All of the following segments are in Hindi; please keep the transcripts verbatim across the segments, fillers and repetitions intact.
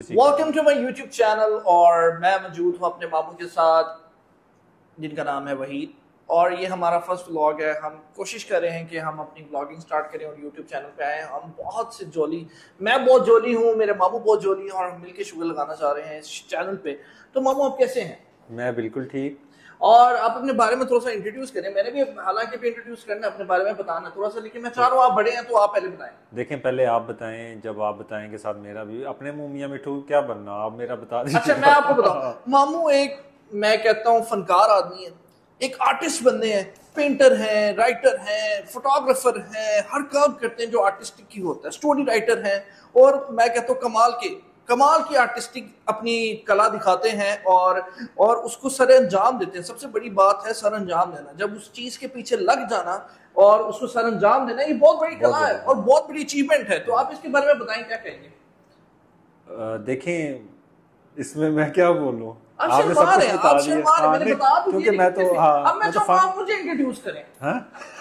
Welcome to my YouTube channel और मैं मौजूद हूँ अपने मामू के साथ जिनका नाम है वहीद और ये हमारा फर्स्ट व्लॉग है। हम कोशिश कर रहे हैं कि हम अपनी व्लॉगिंग स्टार्ट करें और यूट्यूब चैनल पे आए। हम बहुत से जोली, मैं बहुत जोली हूँ, मेरे मामू बहुत जोली हैं और हम मिलकर शुगर लगाना चाह रहे हैं इस चैनल पे। तो मामू आप कैसे हैं? मैं बिल्कुल ठीक। और आप अपने बारे में थोड़ा सा इंट्रोड्यूस करें। मैंने भी हालांकि भी इंट्रोड्यूस करना अपने बारे में बताना थोड़ा सा, लेकिन मैं चाह रहा हूँ आप बड़े हैं तो आप पहले बताएं। देखें पहले आप बताएं, जब आप बताएंगे साथ मेरा भी। अपने मुंह मियां मिठू क्या बनना, आप मेरा बता दीजिए। अच्छा मैं आपको बताऊं, मामू एक मैं कहता हूँ फनकार आदमी है, एक आर्टिस्ट बंदे हैं, पेंटर हैं, राइटर हैं, फोटोग्राफर हैं, हर काम करते हैं जो आर्टिस्टिक की होता है, स्टोरी राइटर हैं और मैं कहता हूँ कमाल के कमाल की आर्टिस्टिक अपनी कला दिखाते हैं और और उसको सर अंजाम देते हैं। सबसे बड़ी बात है सर अंजाम देना, जब उस चीज के पीछे लग जाना और उसको सर अंजाम देना, ये बहुत बड़ी कला है और बहुत बड़ी अचीवमेंट है। तो आप इसके बारे में बताएं, क्या कहेंगे? देखें इसमें मैं क्या बोलूं, आपने सब कुछ बता दिया। मैंने बता दूं क्योंकि मैं तो हाँ, अब मैं चाहूंगा आप मुझे इंट्रोड्यूस करें। हाँ?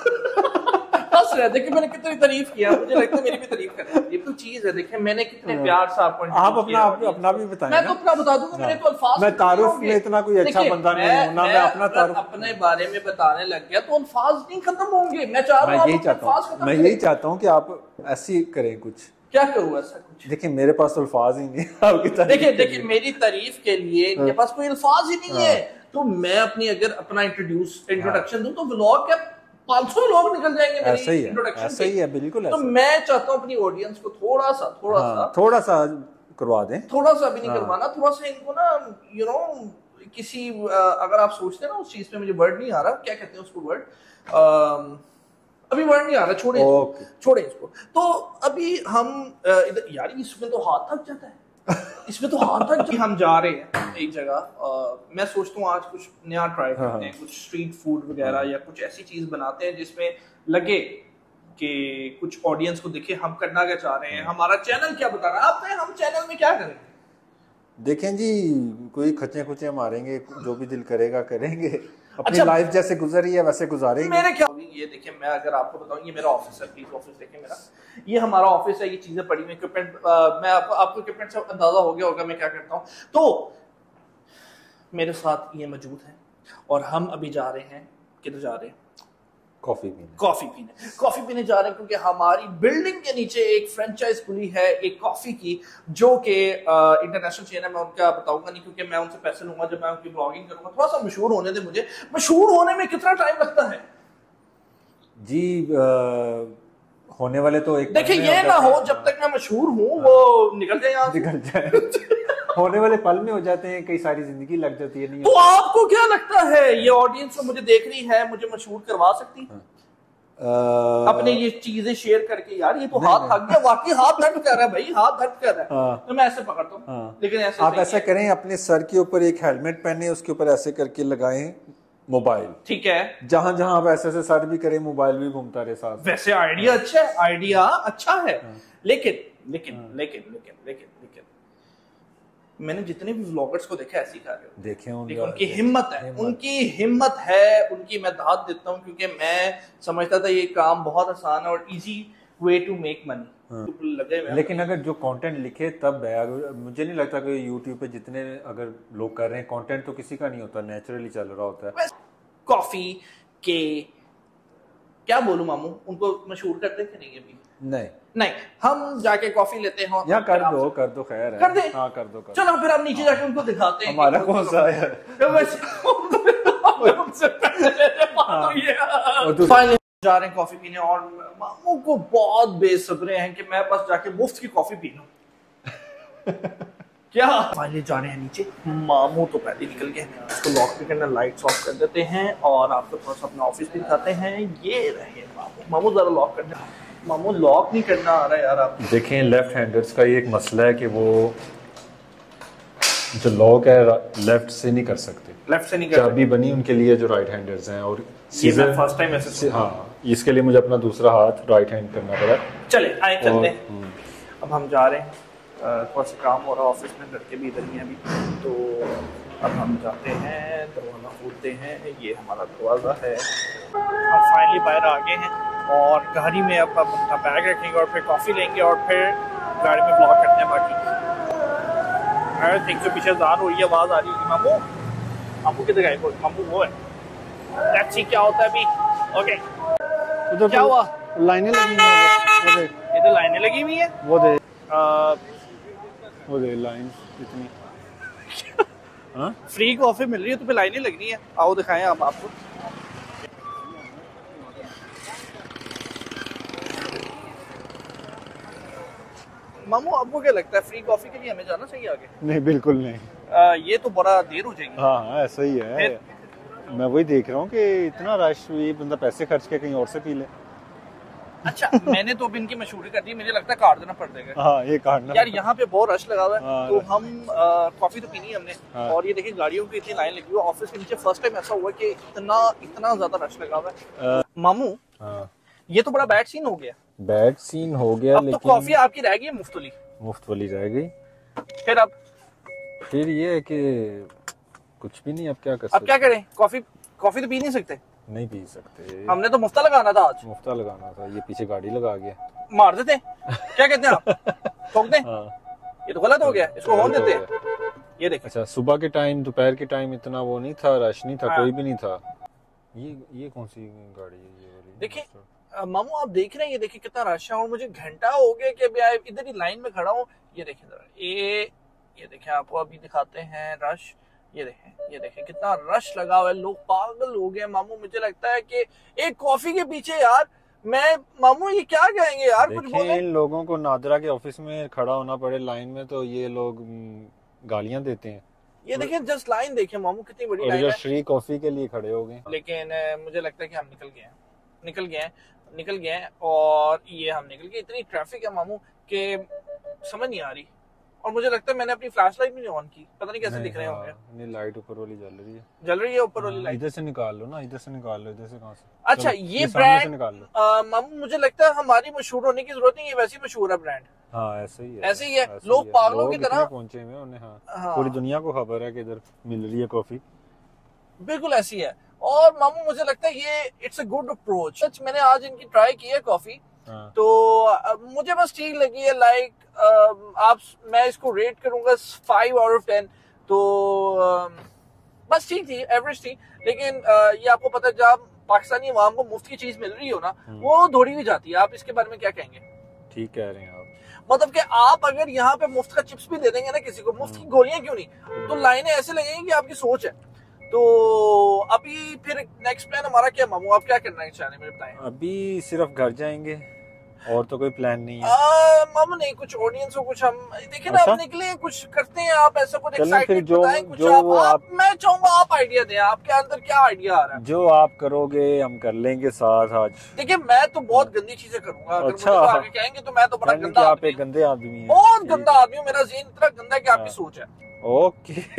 हंस रहे, देखिए मैंने कितनी तारीफ किया, मुझे लगता है मेरी भी तारीफ करें। ये तो चीज है, देखिए मैंने कितने प्यार से आपको आप अपना आप अपना भी बताएं। मैं तो अपना बता दूंगा, मेरे तो अल्फाज मैं तारुफ में इतना कोई अच्छा बंदा नहीं हूं ना, मैं अपना तारुफ अपने बारे में बताने लग गया तो अल्फाज नहीं खत्म होंगे। मैं चाह रहा हूं, मैं यही चाहता हूं मैं यही चाहता हूं कि आप ऐसी करें कुछ। क्या करूँ ऐसा कुछ? देखिए मेरे पास तो अल्फाज ही नहीं आपकी तारीफ। देखिए देखिए मेरी तारीफ के लिए मेरे पास कोई अल्फाज ही नहीं है। तो मैं अपनी अगर अपना इंट्रोड्यूस इंट्रोडक्शन दूं तो व्लॉग क्या पाँच सौ लोग निकल जाएंगे मेरी ऐसा ही है, इंट्रोडक्शन ऐसा ही है, बिल्कुल तो ऐसा। मैं चाहता हूं अपनी ऑडियंस को थोड़ा सा थोड़ा हाँ, सा थोड़ा सा करवा दें। थोड़ा सा भी नहीं हाँ। करवाना, थोड़ा सा इनको ना यू नो किसी अगर आप सोचते हैं ना उस चीज पे, मुझे वर्ड नहीं आ रहा, क्या कहते हैं उसको वर्ड, अभी वर्ड नहीं आ रहा, छोड़े okay. छोड़े इसको। तो अभी हम इधर यार इसमें तो हाथ थक जाता है इसमें तो हाथ थक जाता। हम जा रहे हैं एक जगह, मैं सोचता हूँ आज कुछ नया ट्राई करते हैं, कुछ स्ट्रीट फूड वगैरह या कुछ ऐसी चीज बनाते हैं जिसमें लगे कि कुछ ऑडियंस को दिखे हम करना क्या चाह रहे हैं, हमारा चैनल क्या बता रहा है। आप हम चैनल में क्या करेंगे? देखें जी, कोई खचे खुचे मारेंगे, जो भी दिल करेगा करेंगे, अपनी अच्छा, लाइफ जैसे गुजरी है वैसे गुजारेंगे। मेरे क्या ये देखिए, मैं अगर आपको बताऊं, ये मेरा ऑफिस है, प्लीज ऑफिस देखें मेरा, ये हमारा ऑफिस है, ये चीजें पड़ी हुई इक्विपमेंट, मैं आप, आपको इक्विपमेंट से अंदाजा हो गया होगा मैं क्या करता हूं। तो मेरे साथ ये मौजूद है और हम अभी जा रहे हैं, किधर जा रहे हैं? कॉफी पीने कॉफी पीने कॉफी पीने जा रहे हैं क्योंकि हमारी बिल्डिंग के नीचे एक फ्रेंचाइज खुली है एक कॉफी की, जो कि इंटरनेशनल चेन है। मैं उनका बताऊंगा नहीं क्योंकि मैं उनसे पैसे लूंगा जब मैं उनकी ब्लॉगिंग करूंगा। थोड़ा सा मशहूर होने दे मुझे, मशहूर होने में कितना टाइम लगता है जी? आ, होने वाले तो एक देखिए ये ना हो जब तक मैं मशहूर हूँ वो निकल जाए यहाँ निकल जाए होने वाले पल में हो जाते हैं, कई सारी जिंदगी लग जाती है। नहीं तो आपको क्या लगता है ये ऑडियंस मुझे देख रही है, मुझे मशहूर करवा सकती है आ, अपने ये चीजें शेयर करके? यार ये तो हाथ थक गया, वाकई हाथ दर्द कर रहा है भाई, हाथ दर्द कर रहा है। हाँ। तो मैं ऐसे पकड़ता हूँ, हाँ। लेकिन ऐसे आप ऐसा करें, अपने सर के ऊपर एक हेलमेट पहने, उसके ऊपर ऐसे करके लगाएं मोबाइल, ठीक है? जहां जहां आप ऐसे ऐसे सर भी करें, मोबाइल भी घूमता रहे साथ। वैसे आइडिया अच्छा है, आइडिया अच्छा है। हाँ। लेकिन लेकिन हाँ। लेकिन लेकिन लेकिन लेकिन मैंने जितने भी व्लॉगर्स को देखा ऐसे ही कर रहे हो, देखे होंगे, उनकी हिम्मत है हिम्मत। उनकी हिम्मत है, उनकी मैं दाद देता हूँ क्योंकि मैं समझता था ये काम बहुत आसान है और easy way to make money. हाँ। लगे लेकिन अगर जो कंटेंट लिखे तब है, मुझे नहीं लगता कि यूट्यूब पे जितने अगर लोग कर रहे हैं, कंटेंट तो किसी का नहीं होता, नेचुरली चल रहा होता है। कॉफी के क्या बोलूं मामू, उनको मशहूर करते कि नहीं? अभी नहीं नहीं हम जाके कॉफी लेते हैं या कर दो कर दो खैर है, कर दे हाँ कर दो कर चलो फिर हम नीचे जाके उनको दिखाते हैं हमारा कौन सा है। फाइनली जा रहे हैं कॉफी पीने और मामू को बहुत बेसब्रे हैं कि मैं बस जाके मुफ्त की कॉफी पी लूं। क्या फाइनली जा रहे हैं नीचे, मामू तो पहले निकल गए, उसको लॉक भी करना, लाइट्स ऑफ कर देते हैं और आपको थोड़ा सा अपना ऑफिस भी दिखाते हैं। ये रहे मामू, मामू जरा लॉक करना, मामू लॉक नहीं करना आ रहा है यार। आप देखें लेफ्ट हैंडर्स का ये एक मसला है कि वो जो लॉक है लेफ्ट से नहीं कर सकते, लेफ्ट से नहीं कर चाबी बनी उनके लिए जो राइट हैंडर्स हैं, और सीजर फर्स्ट टाइम ऐसे हाँ इसके लिए मुझे अपना दूसरा हाथ राइट हैंड करना पड़ा। चले आए चलते हैं, अब हम जा रहे हैं, थोड़ा सा काम हो रहा है ऑफिस में, लड़के भी इधर ही हैं अभी, तो अब हम जाते हैं, दरवाज़ा खोलते हैं, ये हमारा दरवाज़ा है। हम फाइनली बाहर आ गए हैं और गाड़ी में अब अपना बैग रखेंगे और फिर कॉफ़ी लेंगे और फिर गाड़ी में ब्लॉग करते हैं बाकी। आई थिंक सो पीछे ज़ार हो रही है, आवाज़ आ रही है। मामू मामू किधर गए? मामू वो है। लेट्स सी क्या होता है अभी। ओके उधर क्या हुआ? लाइनें लगी हुई हैं, वो देख। इधर लाइनें लगी हुई हैं, वो देख आ, वो देख लाइन इतनी। हाँ फ्री कॉफी मिल रही है तो फिर लाइनें लगनी है। आओ दिखाएं आप आपको। मामू आपको क्या लगता है फ्री कॉफी के लिए हमें जाना चाहिए आगे? नहीं बिल्कुल नहीं। आ, ये तो बड़ा देर हो जाएगी। हाँ हाँ ऐसा ही है। मैं वही देख रहा हूँ कि इतना रश, ये बंदा पैसे खर्च के कहीं और से पी ले। अच्छा मैंने तो भी इनकी मशहूरी कर दी, मुझे लगता है कार्ड देना पड़ जाएगा। हाँ ये कार्ड यार यहाँ पे बहुत रश लगा हुआ है। हाँ, तो हम कॉफी तो पीनी है हमने। हाँ। और ये देखिए गाड़ियों की इतनी लाइन लगी हुई है। ऑफिस के नीचे फर्स्ट टाइम ऐसा हुआ कि इतना इतना ज्यादा रश लगा हुआ है। मामू हाँ। ये तो बड़ा बैड सीन हो गया। बैड सीन हो गया। अब लेकिन... तो कॉफी आपकी रह गई मुफ्त वाली। मुफ्त वाली रह गई। फिर अब फिर ये है कि कुछ भी नहीं, अब क्या कर सकते। अब क्या करें? कॉफी कॉफी तो पी नहीं सकते। नहीं पी सकते। हमने तो मुफ्ता लगाना था आज। मुफ्ता लगाना था, ये पीछे गाड़ी लगा गया। मार देते। क्या कहते हैं आप? ठोक दें? हाँ। ये तो गलत हो गया, इसको होने देते। ये देखिए। अच्छा सुबह के टाइम दोपहर के टाइम इतना वो नहीं था, रश नहीं था। हाँ। कोई भी नहीं था। ये ये कौन सी गाड़ी है ये वाली? देखिए मामू आप देख रहे हैं, ये देखिए कितना रश है और मुझे घंटा हो गया कि अभी इधर ही लाइन में खड़ा हूँ। ये देखिए जरा, ये ये देखिए आपको अभी दिखाते हैं रश। ये देखें ये देखें कितना रश लगा हुआ है, लोग पागल हो गए। मामू मुझे लगता है कि एक कॉफी के पीछे यार मैं मामू ये क्या कहेंगे यार? कुछ बोले। इन लोगों को नादरा के ऑफिस में खड़ा होना पड़े लाइन में तो ये लोग गालियां देते हैं। ये देखें जस्ट लाइन देखें मामू कितनी बड़ी लाइन है। फ्री कॉफी के लिए खड़े हो गए। लेकिन मुझे लगता है कि हम निकल गए हैं निकल गए हैं निकल गए हैं और ये हम निकल गए। इतनी ट्रैफिक है मामू के समझ नहीं आ रही। और मुझे लगता है मैंने अपनी फ्लैश लाइट भी नहीं ऑन की, पता नहीं कैसे दिख रहे होंगे। नहीं लाइट ऊपर वाली जल रही है। जल रही है ऊपर वाली लाइट। इधर से निकाल लो ना, इधर से निकाल लो। इधर से कहां से? अच्छा ये ब्रांड निकाल लो। मामू मुझे लगता है हमारी मशहूर होने की जरूरत नहीं है, वैसे ही मशहूर है ब्रांड। हाँ ऐसे ही है ऐसे ही है। लोग पागलों की तरह पहुंचे हुए उन्हें। हाँ पूरी दुनिया को खबर है कि इधर मिल रही है कॉफी। बिल्कुल ऐसी है। और मामू मुझे लगता है ये इट्स अ गुड अप्रोच। सच मैंने आज इनकी ट्राई की है कॉफी। हाँ। तो मुझे बस ठीक लगी है। लाइक आप मैं इसको रेट करूंगा फाइव आउट ऑफ टेन। तो बस ठीक थी, एवरेज थी। लेकिन ये आपको पता है जब पाकिस्तानी अवाम को मुफ्त की चीज मिल रही हो ना वो दौड़ी भी जाती है। आप इसके बारे में क्या कहेंगे? ठीक कह रहे हैं आप। मतलब कि आप अगर यहाँ पे मुफ्त का चिप्स भी दे देंगे ना किसी को, मुफ्त की गोलियां क्यों नहीं, तो लाइनें ऐसे लगेंगी कि आपकी सोच है। तो अभी फिर नेक्स्ट प्लान हमारा क्या मामू? आप क्या करना है चाहने में बताएं। अभी सिर्फ घर जाएंगे और तो कोई प्लान नहीं है। आ, मामू नहीं कुछ ऑडियंस को कुछ हम देखिए ना। अच्छा? आप निकले कुछ करते हैं आप ऐसा कुछ एक्साइटेड बताएं कुछ। जो आप, आप, आप मैं चाहूंगा आप आइडिया दें। आपके अंदर क्या आइडिया आ रहा है? जो आप करोगे हम कर लेंगे साथ आज। देखिए मैं तो बहुत गंदी चीजें करूंगा। अगर अच्छा मुझे तो आगे कहेंगे तो मैं तो बड़ा गंदा। आप एक गंदे आदमी हैं। बहुत गंदा आदमी हूँ। मेरा ज़हन इतना गंदा है कि आपकी सोच है। ओके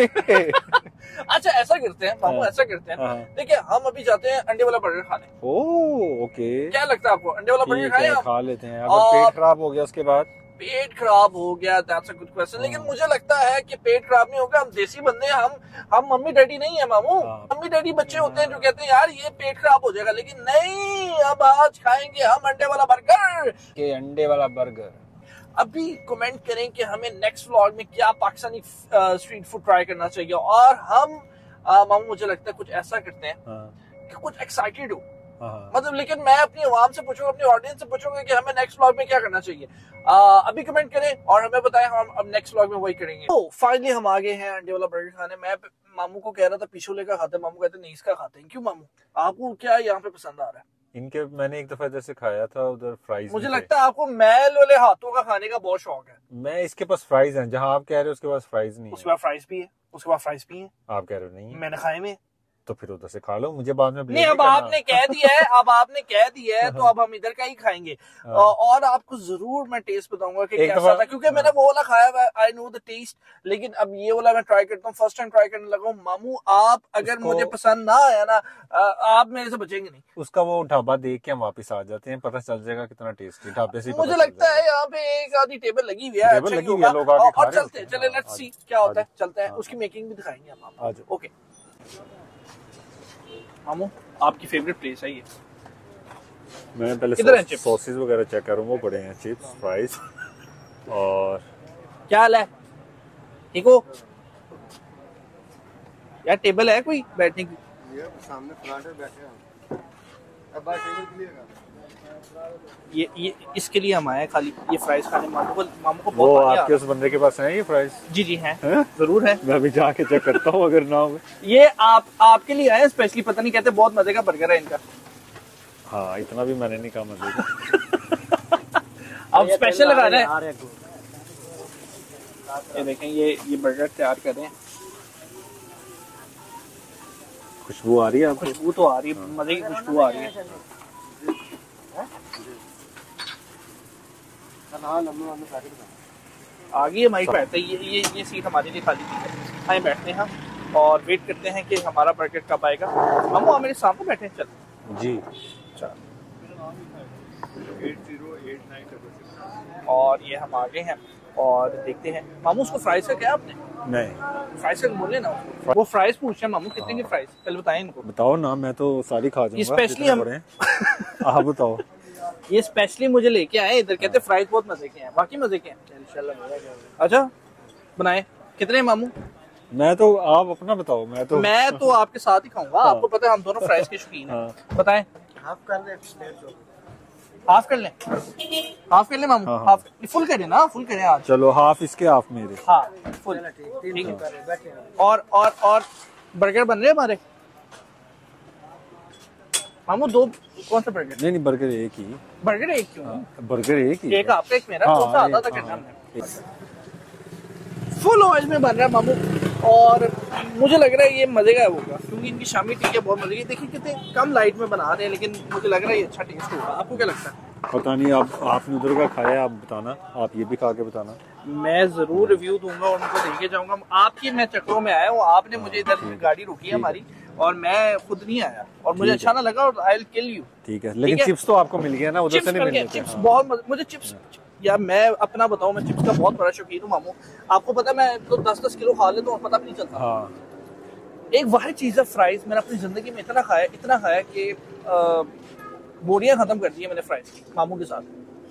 अच्छा ऐसा करते हैं मामू, ऐसा करते हैं देखिए हम अभी जाते हैं अंडे वाला बर्गर खाने। ओह ओके क्या लगता है आपको? अंडे वाला बर्गर खाएं हम? खा लेते हैं। अगर पेट खराब हो गया उसके बाद? पेट खराब हो गया दैट्स अ गुड क्वेश्चन। लेकिन मुझे लगता है कि पेट खराब नहीं होगा। हम देसी बंदे हैं, हम हम मम्मी डैडी नहीं है मामू। मम्मी डैडी बच्चे होते हैं जो कहते हैं यार ये पेट खराब हो जाएगा। लेकिन नहीं, अब आज खाएंगे हम अंडे वाला बर्गर। के अंडे वाला बर्गर। अभी कमेंट करें कि हमें नेक्स्ट व्लॉग में क्या पाकिस्तानी स्ट्रीट फूड ट्राई करना चाहिए। और हम मामू मुझे लगता है कुछ ऐसा करते हैं कि कुछ एक्साइटेड हो। मतलब लेकिन मैं अपनी आवाम से पूछूंगा, अपनी ऑडियंस से पूछूंगा कि हमें नेक्स्ट व्लॉग में क्या करना चाहिए। आ, अभी कमेंट करें और हमें बताएं, हम अब नेक्स्ट व्लॉग में वही करेंगे। तो फाइनली हम आ गए हैं अंडे वाला बर्गर खाने। मैं मामू को कह रहा था पिछोले का खाते, मामू कहते नहीं इसका खाते हैं। क्यों मामू आपको क्या यहाँ पे पसंद आ रहा है? इनके मैंने एक दफा जैसे खाया था उधर फ्राइज। मुझे लगता है आपको मैल वाले हाथों का खाने का बहुत शौक है। मैं इसके पास फ्राइज हैं, जहां आप कह रहे हो उसके पास फ्राइज नहीं है। उसके पास फ्राइज भी है, उसके पास फ्राइज भी है। आप कह रहे हो नहीं है? मैंने खाए में। तो फिर उधर से खा लो, मुझे बाद में नहीं। अब आपने कह दिया है, अब आपने कह दिया है तो अब हम इधर का ही खाएंगे। और आपको जरूर मैं टेस्ट बताऊंगा कि कैसा था, क्योंकि मैंने वो वाला खाया हुआ, आई नो द टेस्ट। लेकिन अब ये वाला मैं ट्राई करता हूँ, फर्स्ट टाइम ट्राई करने लगा हूँ। मामू आप अगर मुझे पसंद ना आया ना, आप मेरे से बचेंगे नहीं। उसका वो ढाबा देख के हम वापस आ जाते हैं, पता चल जाएगा कितना टेस्टी ढाबे से। मुझे लगता है यहाँ पे एक आधी टेबल लगी हुई है, और चलते चले लेट्स सी क्या होता है। चलते हैं, उसकी मेकिंग भी दिखाएंगे हम आपको। ओके मामू आपकी फेवरेट प्लेस है ये? मैं पहले सॉसेस वगैरह चेक करूँ। वो पड़े हैं चिप्स फ्राइज। और क्या हाल है? ठीक हो यार? टेबल है कोई बैठने की? ये सामने फ्रंट में बैठे हैं। अब बात टेबल क्लियर कर। ये ये इसके लिए हम आए हैं खाली ये फ्राइज खाने। मामू को मामू को वो बहुत आपके उस बंदे के पास है ये फ्राइज? जी जी हैं है? जरूर है। मैं अभी जाके चेक करता हूँ अगर ना हो। ये आप आपके लिए आए स्पेशली, पता नहीं कहते बहुत मजे का बर्गर है इनका। हाँ इतना भी मैंने नहीं कहा मजे का। अब स्पेशल लगा रहे हैं। ये देखें ये ये बर्गर तैयार कर रहे हैं। खुशबू आ रही है आपको? खुशबू तो आ रही है, मजे की खुशबू आ रही है। आ गई हमारी बैठते ये ये ये सीट हमारे लिए खाली थी। आए बैठते हैं हम और वेट करते हैं कि हमारा बर्गर कब आएगा। हम वो मेरे सामने बैठे हैं। चल जी चल। और ये हम आगे हैं और देखते हैं। मामू उसको फ्राइज का क्या आपने? नहीं फ्राइज का बोले ना उसको। वो फ्राइज पूछ रहे हैं मामू कितने की फ्राइज? पहले बताएं इनको। बताओ ना, मैं तो सारी खा जाऊंगा। स्पेशली हम आप बताओ। ये स्पेशली मुझे लेके आए इधर, कहते फ्राइज बहुत मजे के हैं। बाकी मजे के हैं इंशाल्लाह। अच्छा बनाए कितने मामू? मैं तो आप अपना बताओ। मैं तो मैं तो आपके साथ ही खाऊंगा। आपको पता है हम दोनों फ्राइज के शौकीन हैं। बताएं। हाफ कर ले, हाफ कर लें? हाफ कर लें मामू? हाँ, हाँ। हाफ फुल करें ना? फुल करें आज। चलो हाफ इसके हाफ मेरे। हाँ फुल ठीक है। और और और बर्गर बन रहे हैं हमारे मामू। दो कौन सा बर्गर? नहीं नहीं बर्गर एक ही। बर्गर एक क्यों? बर्गर एक ही। एक आपका एक मेरा। हाँ, कौन सा आधा था हाँ, करना हमने? फुल ऑयल में बन रहा है मामू और मुझे लग रहा है ये मजे का होगा क्योंकि इनकी शामी टिक्कियाँ बहुत मजे की। देखिए कितने कम लाइट में बना रहे हैं लेकिन मुझे लग रहा है ये अच्छा टेस्ट होगा। आपको क्या लगता है? पता नहीं, आप आपने उधर का खाया, आप बताना। आप ये भी खा के बताना। मैं जरूर रिव्यू दूंगा और उनको लेके जाऊंगा। आपकी मैं चक्रों में आया हूँ, आपने मुझे इधर गाड़ी रोकी है हमारी और मैं खुद नहीं आया और मुझे अच्छा ना लगा और आई विल किल यू। ठीक है, लेकिन चिप्स तो आपको मिल गया ना, उधर से नहीं मिल गया। चिप्स बहुत मुझे चिप्स यार मैं अपना बताऊं, मैं चिप्स का बहुत बड़ा शौकीन हूँ मामू। आपको पता मैं तो दस दस किलो खा लेता हूँ, पता भी नहीं चलता। हाँ। एक वाहिद चीज़ है फ्राइज, मैंने अपनी जिंदगी में इतना खाया इतना खाया कि बोरियां खत्म कर दी है मैंने फ्राइज की मामू के साथ।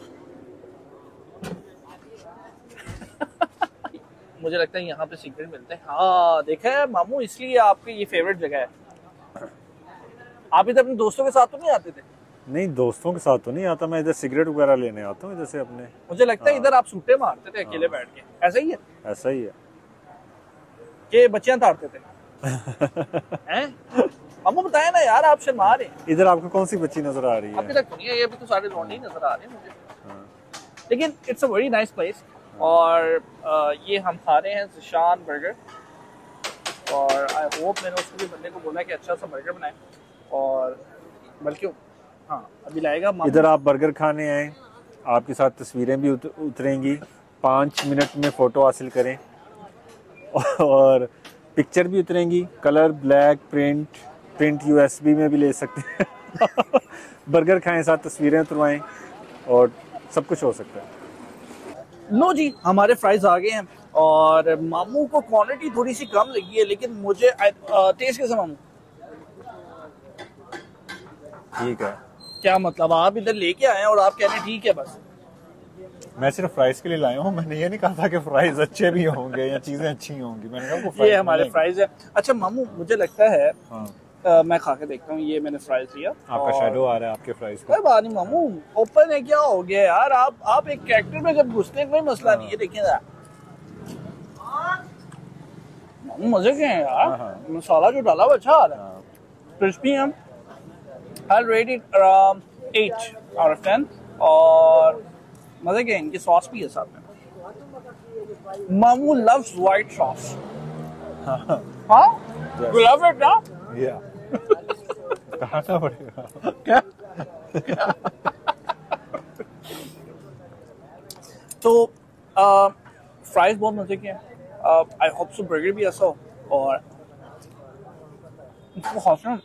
मुझे लगता है यहाँ पे सीक्रेट मिलते हैं। हाँ देखा है मामू, इसलिए आपकी ये फेवरेट जगह है। आप इधर अपने दोस्तों के साथ तो नहीं आते थे? नहीं दोस्तों के साथ तो नहीं आता, मैं इधर सिगरेट वगैरह लेने आता हूँ इधर से अपने। मुझे लगता है इधर आप सूटे मारते थे अकेले बैठ के, ऐसा ही है? ऐसा ही है कि बच्चियां ताड़ते थे। हैं? मामू बताया ना यार, आप शर्मा रहे हैं। इधर आपको कौन सी बच्ची नजर आ रही है? अभी तक नहीं है, ये अभी तो सारे लौंडे ही नजर आ रहे हैं मुझे। लेकिन it's a very nice place और आ, ये हम खा रहे हैं ज़िशान बर्गर और आई होप मैंने उसको भी बंदे को बोला कि अच्छा सा बर्गर बनाए और बल्कि हाँ अभी लाएगा। इधर आप बर्गर खाने आए, आपके साथ तस्वीरें भी उत, उतरेंगी। पाँच मिनट में फ़ोटो हासिल करें और पिक्चर भी उतरेंगी। Colour black, print print USB में भी ले सकते हैं। बर्गर खाएं, साथ तस्वीरें उतरवाएं और सब कुछ हो सकता है। लो जी हमारे फ्राइज आ गए हैं और मामू को क्वांटिटी थोड़ी सी कम लगी है लेकिन मुझे टेस्ट कैसा मामू? ठीक है। क्या मतलब आप इधर लेके आए हैं और आप कह रहे हैं ठीक है? बस मैं सिर्फ फ्राइज के लिए लाया हूँ, मैंने ये नहीं कहा था कि फ्राइज अच्छे भी होंगे या चीजें अच्छी होंगी। मैंने कहा ये हमारे फ्राइज है। अच्छा मामू मुझे लगता है हाँ। आ, मैं खा के देखता हूँ। ये मैंने फ्राइज लिया, आपका शैडो आ रहा है आपके फ्राइज कोई बात नहीं मामू, ओपन है, क्या हो गया यार? आप आप एक कैरेक्टर में जब घुसते हैं कोई मसला नहीं है। देखिए ना मामू मजे के हैं यार, मसाला जो डाला वो अच्छा आ रहा है, क्रिस्पी है। I'll rate it around eight out of ten और मजे के इनकी सॉस भी है साथ में। मामू loves white sauce। हाँ you love it ना? Yeah। कहना पड़ेगा क्या? तो फ्राइज बहुत मजे के हैं। आई होप सो बर्गर भी ऐसा हो और इसको खासा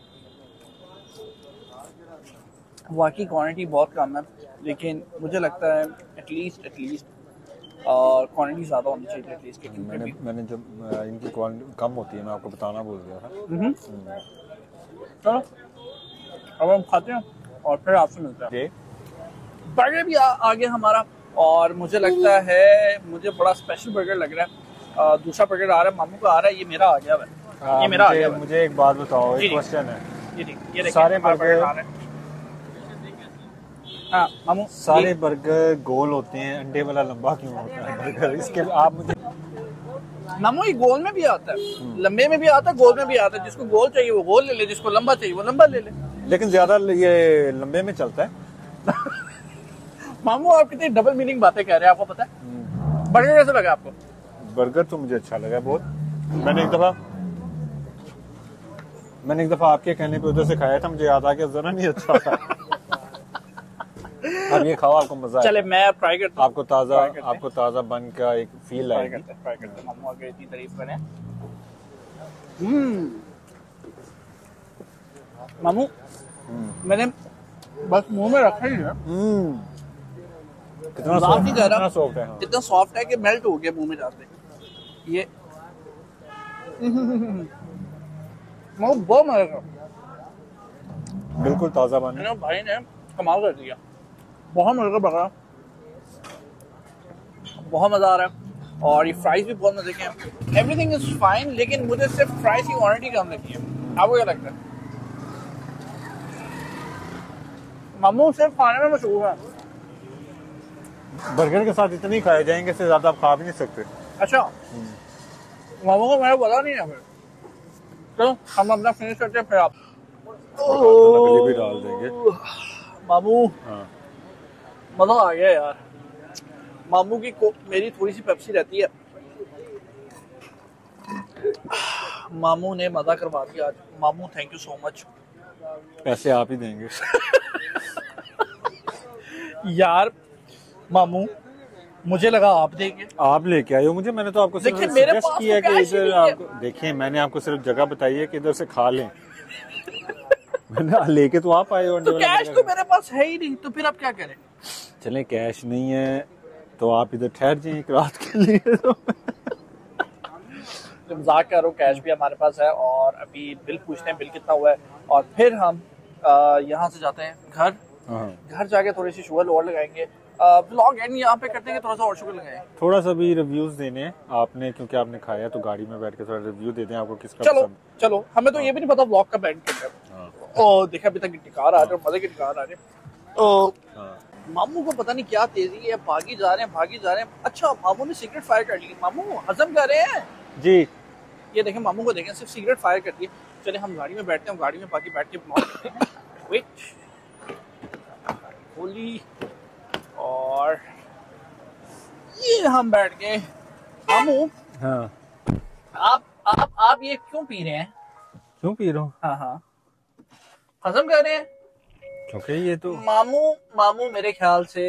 वाकई क्वांटिटी बहुत कम है लेकिन मुझे लगता है एटलीस्ट एटलीस्ट क्वांटिटी ज़्यादा होनी चाहिए एटलीस्ट। मैंने मैंने जब इनकी क्वांटिटी कम होती है मैं आपको बताना भूल गया था। चलो अब हम खाते हैं और फिर आपसे मिलते हैं। बर्गर भी आ, आ गया हमारा और मुझे लगता है मुझे बड़ा स्पेशल बर्गर लग रहा है आ, दूसरा बर्गर आ रहा है, मामू का आ रहा है, ये मेरा आ गया है, ये मेरा आ गया है। मुझे एक बात बताओ, जी, एक क्वेश्चन है। ये देखिए, ये देखिए, सारे हमारा बर्गर आ रहा है। हाँ मामू, सारे ये- बर्गर गोल होते हैं, अंडे वाला लंबा क्यों होता है बर्गर? इसके आप मुझे मामू ये गोल में भी आता है, लंबे में भी आता है, गोल में भी आता है। जिसको गोल चाहिए वो गोल ले ले, जिसको लंबा चाहिए वो लंबा ले ले। लेकिन ज्यादा ये लंबे में चलता है। मामू आप कितनी डबल मीनिंग बातें कह रहे हैं, आपको पता है? बर्गर कैसा लगा आपको? बर्गर तो मुझे अच्छा लगा बहुत। मैंने एक दफा मैंने एक दफा आपके कहने पे उधर से खाया था, मुझे याद आ गया, जरा नहीं अच्छा था। अब ये खाओ, आपको मजा चले आएगा। मैं ट्राई करता हूँ। आपको ताजा Try करते हैं। आपको ताजा बन का एक फील ट्राई आएगी। करते हैं, ट्राई करते हैं। मामू अगर इतनी तारीफ करें। हम्म मामू, मैंने बस मुंह में रखा ही है, हम्म कितना बात सॉफ्ट नहीं कर रहा। कितना सॉफ्ट है। हाँ। इतना सॉफ्ट है कि मेल्ट हो गया मुंह में जाते। ये मामू बहुत मजा का, बिल्कुल ताजा बन। मेरे भाई ने कमाल कर दिया, बहुत मजा का बर्गर, बहुत मजा आ रहा है। और ये फ्राइज भी बहुत मजे के हैं। एवरीथिंग इज फाइन, लेकिन मुझे सिर्फ फ्राइज की क्वांटिटी कम लगी है। आपको क्या लगता है? मामू सिर्फ खाने में मशहूर है। बर्गर के साथ इतने ही खाए जाएंगे, इससे ज्यादा आप खा भी नहीं सकते। अच्छा, मामू को मेरा पता नहीं है फिर। चलो हम अपना फिनिश करते हैं, फिर आप नकली भी डाल देंगे। मामू हाँ। मजा आ गया यार। मामू की को मेरी थोड़ी सी पेप्सी रहती है। मामू ने मजा करवा दिया आज। मामू थैंक यू सो मच। पैसे आप ही देंगे। यार मामू, मुझे लगा आप देंगे। आप लेके आए हो मुझे, मैंने तो आपको सिर्फ देखिए, मेरे सजेस्ट पास किया तो कि कैश ही इधर नहीं है। आपको देखिए, मैंने आपको सिर्फ जगह बताई है कि इधर से खा लें। मैंने लेके तो आप आए हो। तो कैश तो मेरे पास है ही नहीं, तो फिर आप क्या करें? चलें, कैश नहीं है तो आप इधर ठहर जाइए एक रात के लिए। तो मजाक कर रहा हूँ, कैश भी हमारे पास है। और अभी बिल पूछते हैं, बिल कितना हुआ है, और फिर हम यहाँ से जाते हैं घर। हाँ। घर जाके थोड़ी सी शुगर और लगाएंगे। व्लॉग एंड यहाँ पे करते हैं कि थोड़ा सा और शुगर लगाएं। थोड़ा सा भी रिव्यूज देने हैं आपने, क्योंकि आपने खाया तो गाड़ी में बैठ के थोड़ा रिव्यू दे दें आपको किसका चलो पसंद। चलो, हमें तो ये भी नहीं पता व्लॉग का बैंड करना है। हाँ। ओ देखा, अभी तक टिकार आ रहे हैं, मजे के टिकार आ रहे हैं। ओ हाँ। मामू को पता नहीं क्या तेजी है, भागी जा रहे हैं, भागी जा रहे हैं। अच्छा, मामू ने सिगरेट फायर कर ली। मामू हजम कर रहे हैं जी। ये देखें, मामू को देखें, सिर्फ सिगरेट फायर कर दी। चले हम गाड़ी में बैठते हैं, गाड़ी में बाकी बैठ के ब्लॉग करते हैं। वेट, होली, और ये हम बैठ गए। मामू, हाँ। आप आप आप ये क्यों पी रहे हैं? क्यों पी रहा हूँ? हाँ हाँ, हजम कर रहे हैं। क्योंकि ये तो मामू मामू मेरे ख्याल से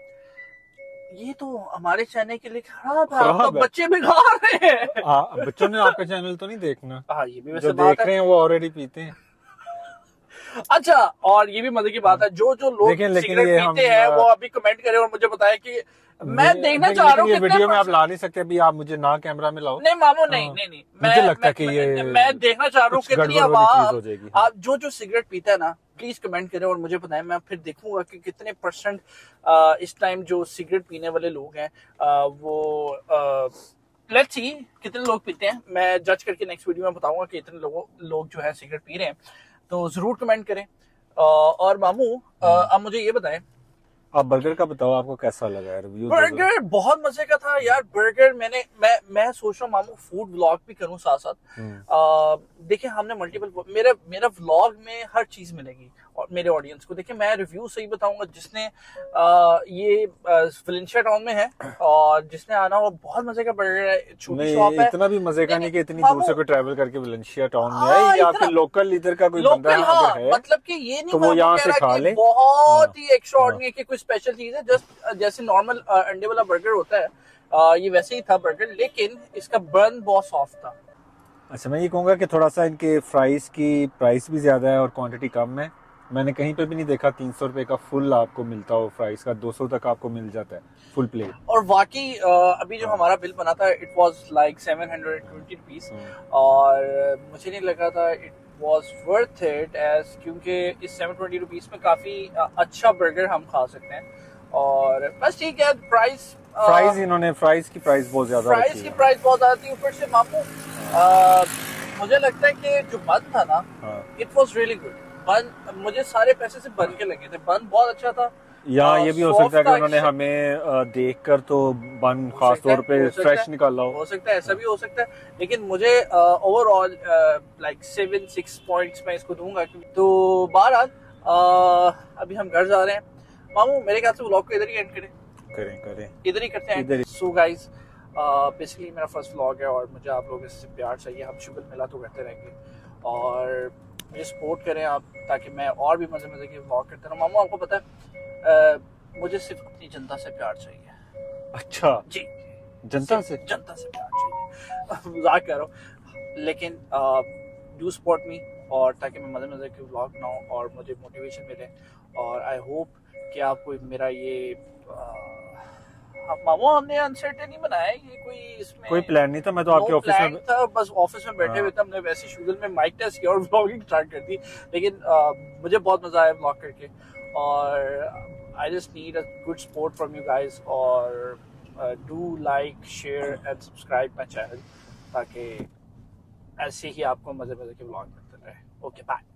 ये तो हमारे चैनल के लिए खराब है। खराब आप तो है। बच्चे बिगाड़ रहे हैं। आ, बच्चों ने आपका चैनल तो नहीं देखना। हाँ, ये भी वैसे जो बात देख है। रहे हैं वो ऑलरेडी पीते हैं। अच्छा, और ये भी मजे की बात है, जो जो लोग लेकिन- लेकिन सिगरेट ये पीते हम, हैं वो अभी कमेंट करें और मुझे बताएं कि मैं देखना चाह रहा हूँ ये कितने वीडियो में आप percent- ला नहीं सकते, अभी आप मुझे ना कैमरा में लाओ। नहीं मामू, नहीं हाँ। नहीं नहीं, मुझे मैं लगता है मैं- कि ये मैं- मैं देखना चाह रहा हूँ कुछ कितनी गड़बड़ वाली चीज हो आवाज। जाएगी। आप जो जो सिगरेट पीता है ना, प्लीज कमेंट करें और मुझे बताएं। मैं फिर देखूंगा कि कितने परसेंट इस टाइम जो सिगरेट पीने वाले लोग हैं आ, वो लेट्स सी कितने लोग पीते हैं। मैं जज करके नेक्स्ट वीडियो में बताऊंगा कि इतने लोगों लोग जो है सिगरेट पी रहे हैं, तो जरूर कमेंट करें। आ, और मामू, आ, अब मुझे ये बताएं, आप बर्गर का बताओ, आपको कैसा लगा है रिव्यू? बर्गर बहुत मजे का था यार। बर्गर मैंने मैं मैं सोच रहा हूँ मामू फूड व्लॉग भी करूँ साथ साथ। देखिए, हमने मल्टीपल मेरा मेरा व्लॉग में हर चीज मिलेगी और मेरे ऑडियंस को। देखिए, मैं रिव्यू सही बताऊंगा। जिसने आ, ये वैलेंशिया टाउन में है और जिसने आना हो, बहुत मजे का बर्गर है, छोटी शॉप नहीं, है। इतना भी मजे का नहीं कि इतनी दूर मामू- से कोई ट्रैवल करके वैलेंशिया टाउन में हाँ, है, या इतना- फिर लोकल इधर का कोई बंदा लोकल, हाँ, अगर है मतलब कि ये नहीं तो वो मामू यहाँ कह से रहा खा कि ले। बहुत हाँ। ही एक्स्ट्राऑर्डिनरी की कोई स्पेशल चीज है। जस्ट जैसे नॉर्मल अंडे वाला बर्गर होता है, आ, ये वैसे ही था बर्गर, लेकिन इसका बर्न बहुत सॉफ्ट था। अच्छा, मैं ये कहूंगा कि थोड़ा सा इनके फ्राइज की प्राइस भी ज्यादा है और क्वांटिटी कम है। मैंने कहीं पे भी नहीं देखा तीन सौ रुपए का फुल आपको मिलता हो फ्राइज का, दो सौ तक आपको मिल जाता है फुल प्लेट। और वाकई अभी जो हमारा बिल बना था, it was like seven hundred twenty rupees, और मुझे नहीं लगा था it was worth it as, क्योंकि इस सेवन ट्वेंटी रुपीज में काफी अच्छा बर्गर हम खा सकते हैं। और बस ठीक है। प्राइस प्राइस इन्होंने प्राइस की प्राइस बहुत ज्यादा प्राइस रखी की है। प्राइस बहुत ज्यादा थी। ऊपर से मामू आ, मुझे लगता है कि जो बन था ना, इट वाज रियली गुड। बन मुझे सारे पैसे से बन के लगे थे। बन बहुत अच्छा था। या आ, ये भी हो soft सकता है कि था, उन्होंने हमें देखकर तो बन हो खास सकता है, तौर पे हो सकता फ्रेश है, निकाला हो। हो सकता है, ऐसा भी हो सकता है। लेकिन मुझे overall like seven six points मैं इसको दूंगा। तो बहरहाल अभी हम घर जा रहे हैं मामू। मेरे ख्याल से व्लॉग को इधर ही एंड करें करें करें इधर ही करते इधर हैं। सो गाइस, बेसिकली मेरा फर्स्ट व्लॉग है और मुझे आप लोगों से प्यार चाहिए। हम शुगर मिला तो करते रहेंगे और मुझे सपोर्ट करें आप, ताकि मैं और भी मजे मजे के व्लॉग करता रहूं। मामू आपको पता है uh, मुझे सिर्फ अपनी जनता से प्यार चाहिए। अच्छा जी, जनता से जनता से प्यार चाहिए। मजाक कर रहा हूँ, लेकिन डू सपोर्ट मी, और ताकि मैं मजे मजे के व्लॉग बनाऊं और मुझे मोटिवेशन मिले। और आई होप कि आपको मेरा ये मामू हमने अनसर्टेन नहीं बनाया, ये कोई इसमें कोई प्लान नहीं था। मैं तो आपके no ऑफिस plan में था, बस ऑफिस में बैठे हुए थे। हमने वैसे शुगर में माइक टेस्ट किया और व्लॉगिंग स्टार्ट कर दी। लेकिन uh, मुझे बहुत मजा आया व्लॉग करके। और I just need a good support from you guys. और do like, share and subscribe my channel, ताकि ऐसे ही आपको मजे मजे के व्लॉग मिलते रहे। Okay, bye.